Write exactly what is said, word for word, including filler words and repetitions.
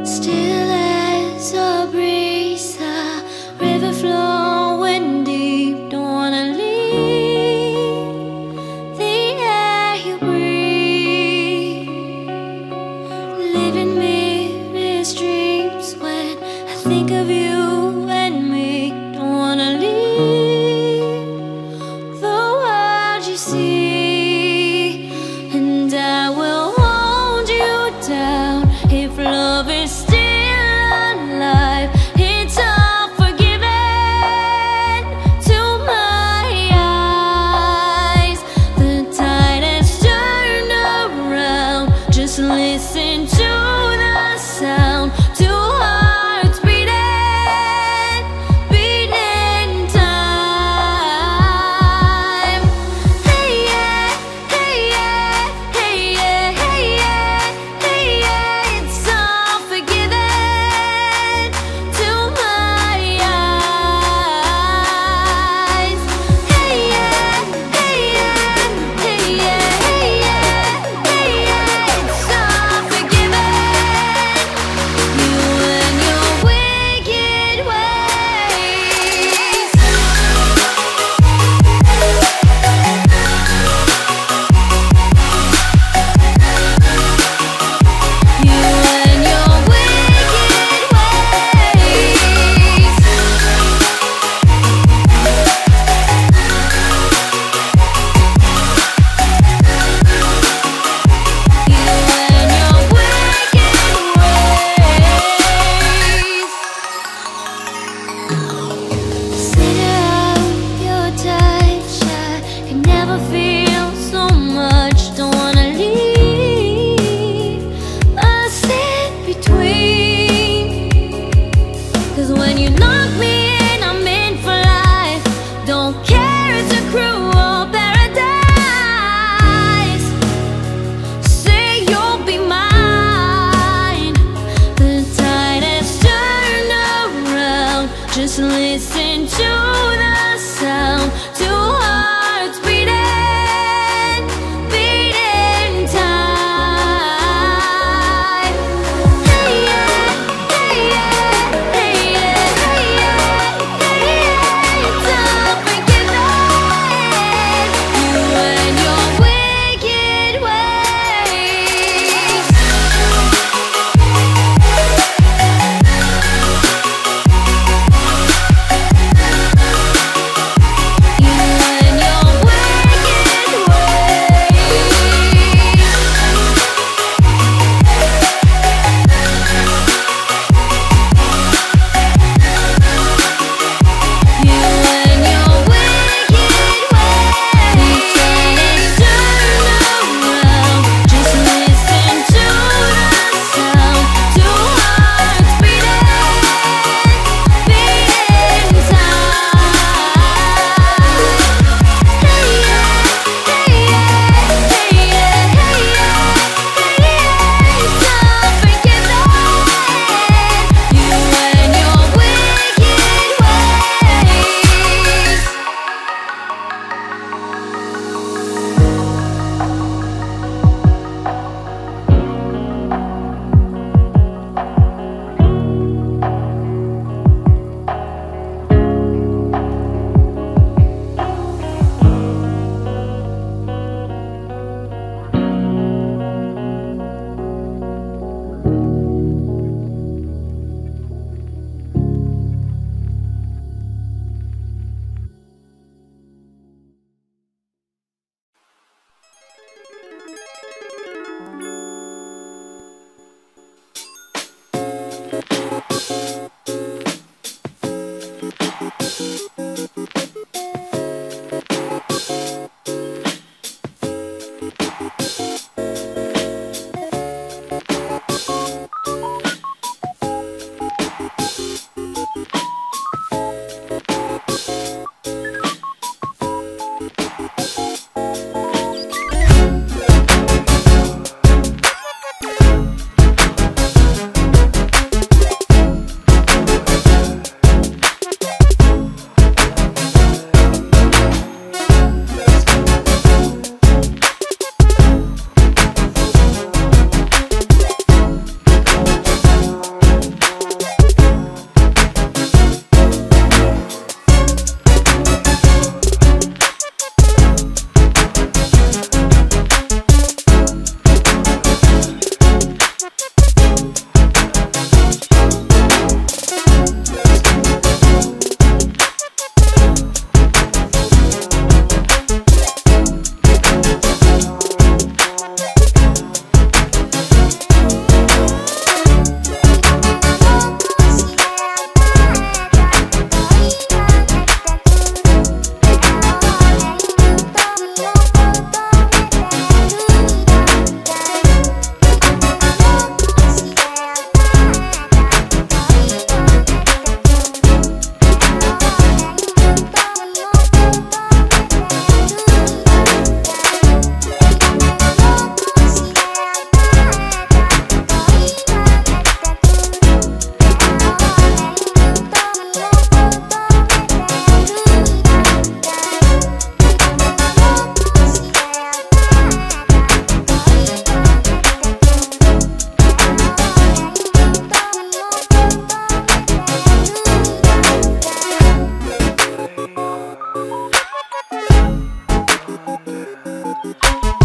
Still as a breeze, a river flowing deep. Don't wanna leave the air you breathe. Living mirrors dreams when I think of you and me. Don't wanna leave the world you see, and I will hold you down if love is still alive. It's all forgiven to my eyes. The tide has turned around. Just listen to the sound. Two hearts beating, beating time. Hey yeah, hey yeah, hey yeah, hey yeah, hey yeah. It's all forgiven to my eyes. Hey yeah, hey yeah, hey yeah, hey yeah, hey yeah. It's all forgiven. You and your wicked ways. You and your wicked ways. You and your wicked ways. Consider your touch. I can never feel so much. Don't wanna leave a sit between. 'Cause when you lock me in, I'm in for life. Don't care, it's a cruel paradise. Say you'll be mine. The tide has turned around. Just listen to the sound. Two hearts beating, beating time. Hey yeah, hey yeah, hey yeah, hey yeah, hey yeah. It's all forgiven. You and your wicked ways. You Bye.